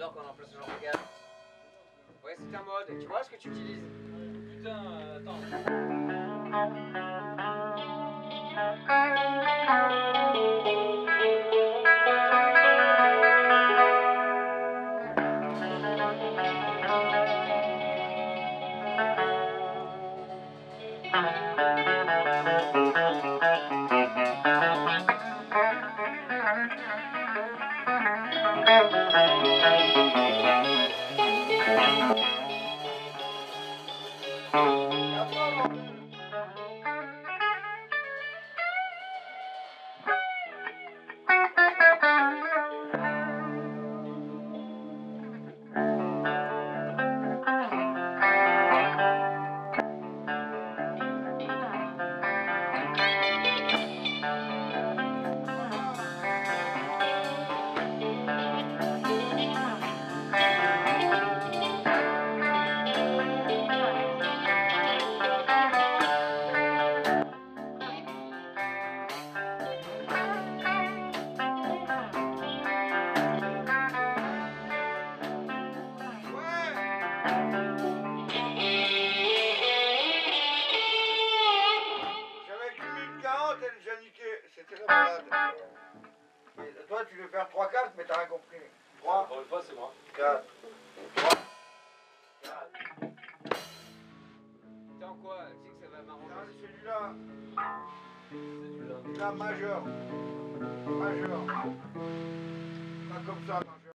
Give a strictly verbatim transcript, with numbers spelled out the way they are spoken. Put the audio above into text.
longtemps qu'on emploie ce genre de gaz. Ouais, c'est un mode. Tu vois ce que tu utilises? Putain, euh, attends. C'était la malade. Et toi, tu veux faire trois quatre, mais t'as rien compris. trois. Encore une fois, c'est moi. quatre. trois. quatre. Attends quoi? Tu sais que ça va m'arranger. Celui-là. C'est du là. Celui-là, majeur. Majeur. Pas comme ça.